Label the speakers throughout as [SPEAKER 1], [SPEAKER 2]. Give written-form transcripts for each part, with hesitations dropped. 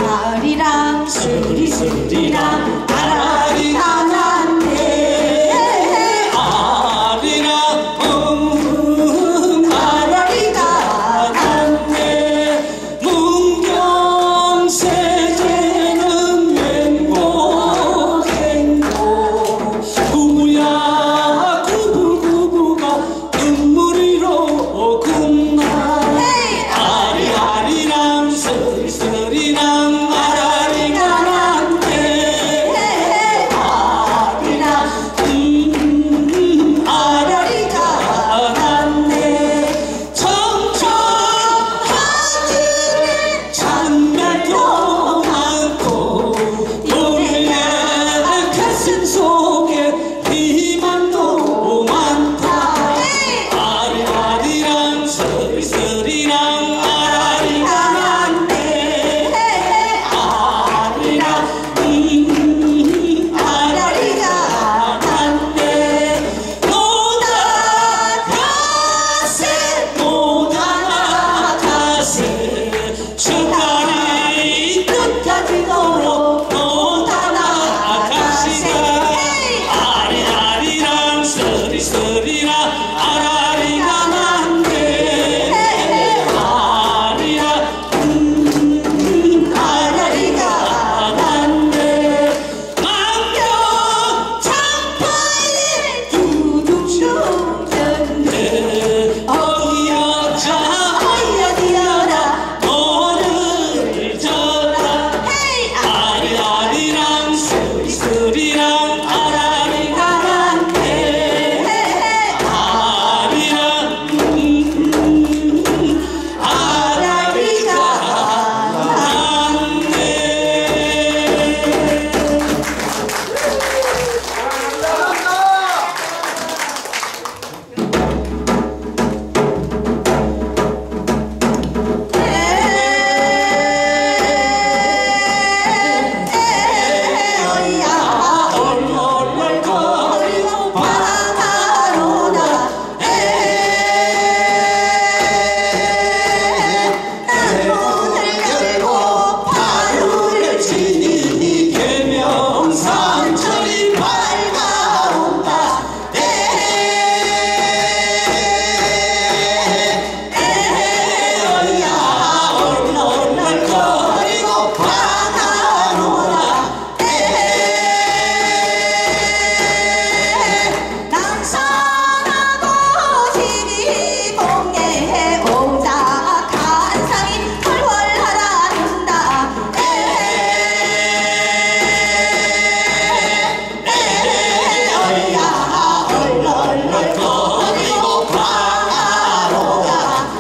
[SPEAKER 1] 아리랑 스리스리랑 아라리가 났네.
[SPEAKER 2] 아리랑 아라리가 났네. 문경세제는 맹고 행고 구부야 구부구부가 눈물이로 굽나. 아리아리랑 스리스리랑 아라리가 났네. 아리랑 아라리가 났네. 점점 하늘에 잔별도 많고 우리의 가슴 속에 비만도 많다. 아리아리랑 스리스리랑 아라리가 났네. 아리랑 아라리가 났네. 모다 가세 모다 가세 주가리 끝까지 걸어 모다 나가시다. 아리아리랑 스리스리랑 아라리가 났네. 아리랑 아라리가 났네. 망경 장파에 두둑 쏘였네. 어이여자 어이여디여라 너를 져라. 아리아리랑 스리스리랑 아라리가 났네. 아리랑 아라리가 났네. 얼얼얼거리고 바다로다. 문을 열고 파도를 치니 계명산천이 밝아온다. 어이야 얼얼얼거리고 바다로다. 남산하고 시비 공개해 오자 간상이 헐헐하란다. 어이야 얼얼얼거리고 바다로다.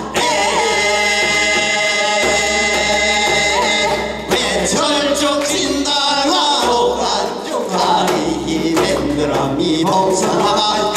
[SPEAKER 3] 철쭉 진달과 오란쪽 다리 맨드라미 봉사가